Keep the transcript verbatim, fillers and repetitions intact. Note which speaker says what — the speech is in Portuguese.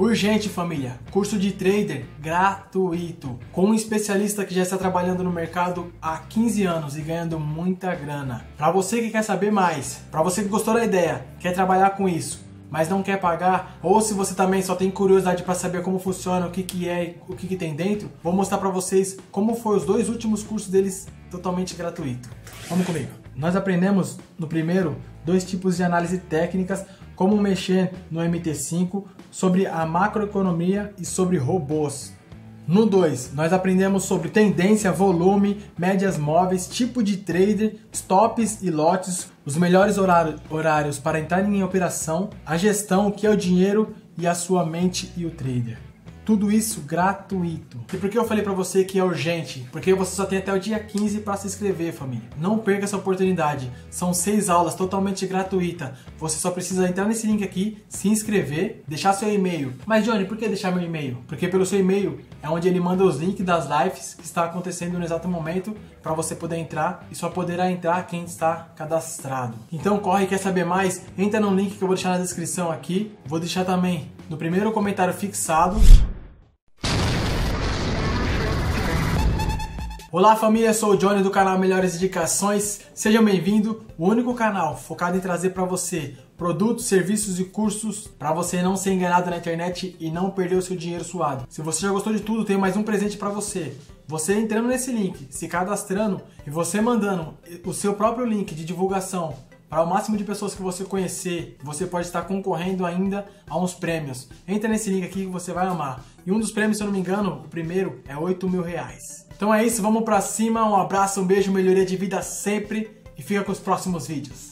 Speaker 1: Urgente, família, curso de trader gratuito, com um especialista que já está trabalhando no mercado há quinze anos e ganhando muita grana. Para você que quer saber mais, para você que gostou da ideia, quer trabalhar com isso, mas não quer pagar, ou se você também só tem curiosidade para saber como funciona, o que, que é e o que, que tem dentro, vou mostrar para vocês como foi os dois últimos cursos deles totalmente gratuito. Vamos comigo. Nós aprendemos no primeiro dois tipos de análise técnicas, como mexer no M T cinco, sobre a macroeconomia e sobre robôs. No dois, nós aprendemos sobre tendência, volume, médias móveis, tipo de trader, stops e lotes, os melhores horários para entrar em operação, a gestão, o que é o dinheiro e a sua mente e o trader. Tudo isso gratuito. E por que eu falei pra você que é urgente? Porque você só tem até o dia quinze para se inscrever, família. Não perca essa oportunidade. São seis aulas totalmente gratuitas. Você só precisa entrar nesse link aqui, se inscrever, deixar seu e-mail. Mas Johnny, por que deixar meu e-mail? Porque pelo seu e-mail é onde ele manda os links das lives que está acontecendo no exato momento para você poder entrar, e só poderá entrar quem está cadastrado. Então corre, quer saber mais? Entra no link que eu vou deixar na descrição aqui. Vou deixar também no primeiro comentário fixado. Olá família, sou o Johnny do canal Melhores Indicações. Sejam bem-vindos, o único canal focado em trazer para você produtos, serviços e cursos para você não ser enganado na internet e não perder o seu dinheiro suado. Se você já gostou de tudo, tem mais um presente para você. Você entrando nesse link, se cadastrando e você mandando o seu próprio link de divulgação para o máximo de pessoas que você conhecer, você pode estar concorrendo ainda a uns prêmios. Entra nesse link aqui que você vai amar. E um dos prêmios, se eu não me engano, o primeiro é oito mil reais. Então é isso, vamos pra cima, um abraço, um beijo, melhoria de vida sempre e fica com os próximos vídeos.